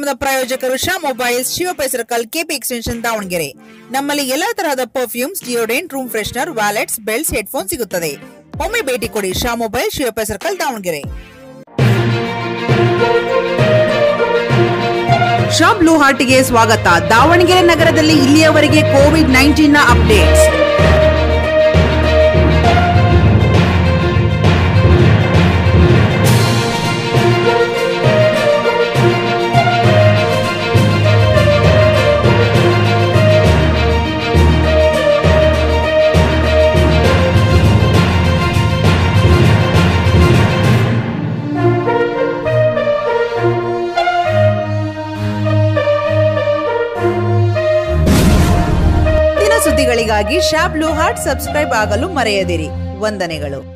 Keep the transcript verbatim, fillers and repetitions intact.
ಕಾರ್ಯಕ್ರಮದ ಪ್ರಾಯೋಜಕರು Shah mobiles, Shivappa circle, KP extension, Davangere. ನಮ್ಮಲ್ಲಿ ಎಲ್ಲಾ ತರಹದ perfumes, deodorant, room freshener, wallets, belts, headphone ಸಿಗುತ್ತದೆ. ಒಮ್ಮೆ ಭೇಟಿ ಕೊಡಿ. Shah mobile, Shivappa circle, Davangere. Shah blue ಹಾರ್ಟ್ಗೆ ಸ್ವಾಗತ. ದಾವಣಗೆರೆ ನಗರದಲ್ಲಿ ಇಲ್ಲಿಯವರೆಗೆ ಕೋವಿಡ್ ನೈನ್ಟೀನ್ ನ ಅಪ್ಡೇಟ್ಸ್. ಸುದ್ದಿಗಳಿಗಾಗಿ ಶಾ ಬ್ಲೂ ಹಾರ್ಟ್ ಸಬ್ಸ್ಕ್ರೈಬ್ ಆಗಲು ಮರೆಯದಿರಿ. ವಂದನೆಗಳು.